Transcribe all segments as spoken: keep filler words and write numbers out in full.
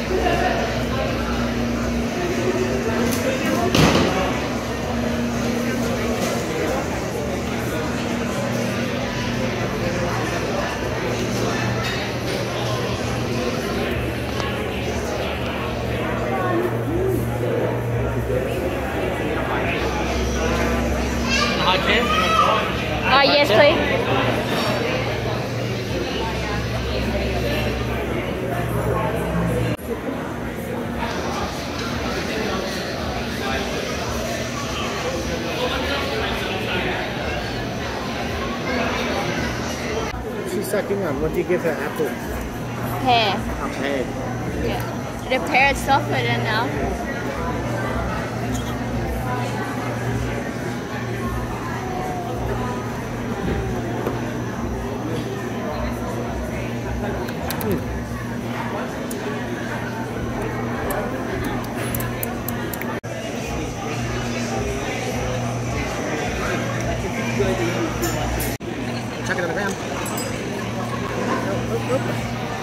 Uh, yes, please. She's sucking on. What do you give her? Apple. Pear. A pear. Yeah. The pear is softer than now. Chuck it on the ground. Oop, oop, oop.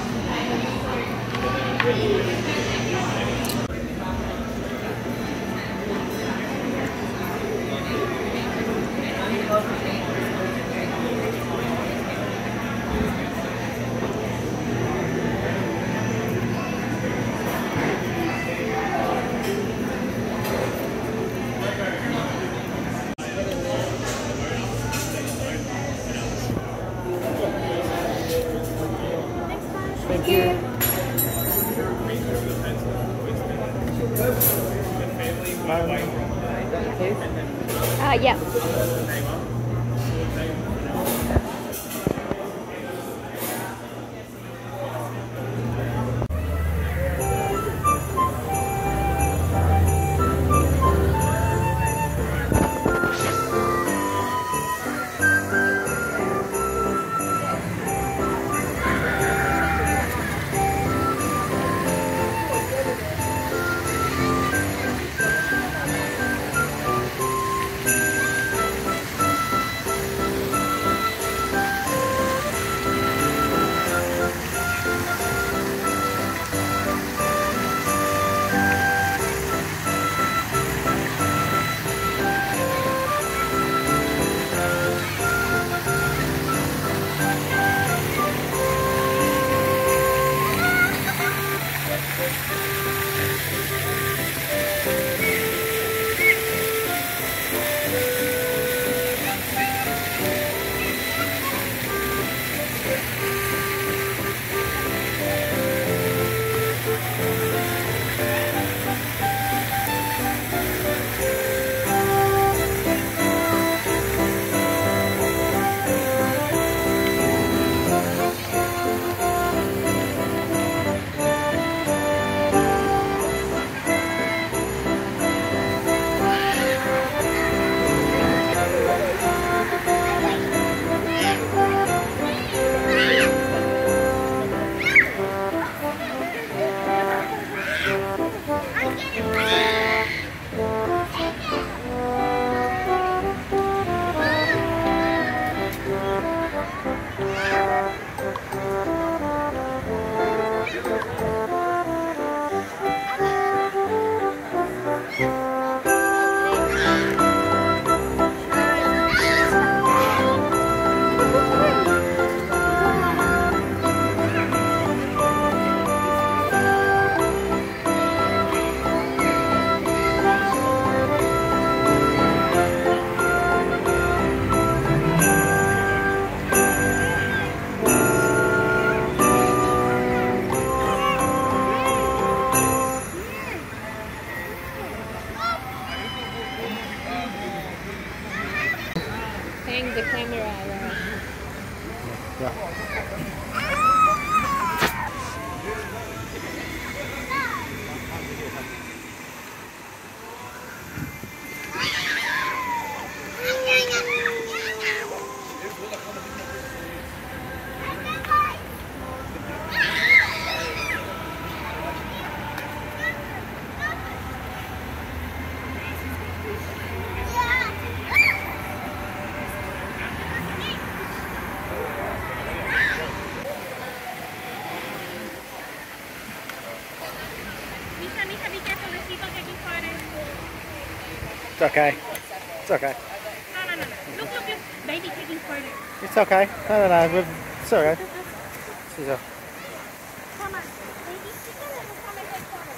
Thank you. Uh, yeah. be careful, there's people taking photos. It's okay. It's okay. No, no, no, no. Look, look, look. Baby taking photos. It's okay. No, no, no. We've, it's okay. She's a, Come on. Baby, sit down and come and take photos.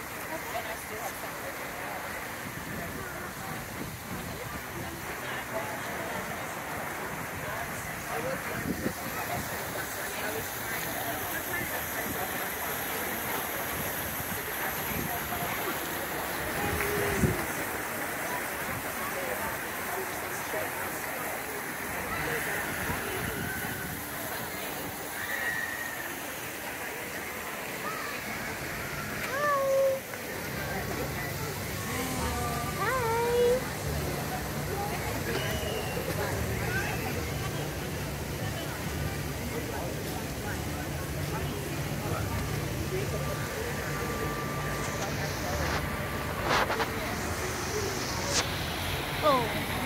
Oh.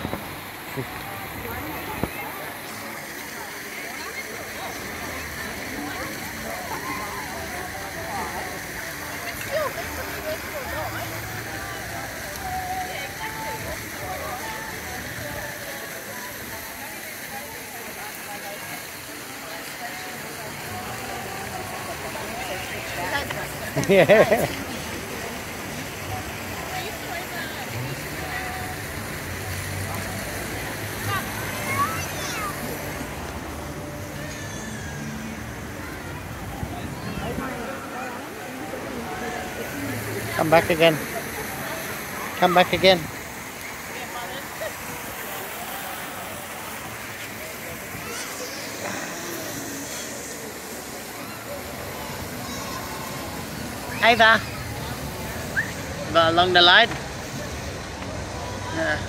yeah. Come back again. Come back again. Ava. Go along the line. Yeah.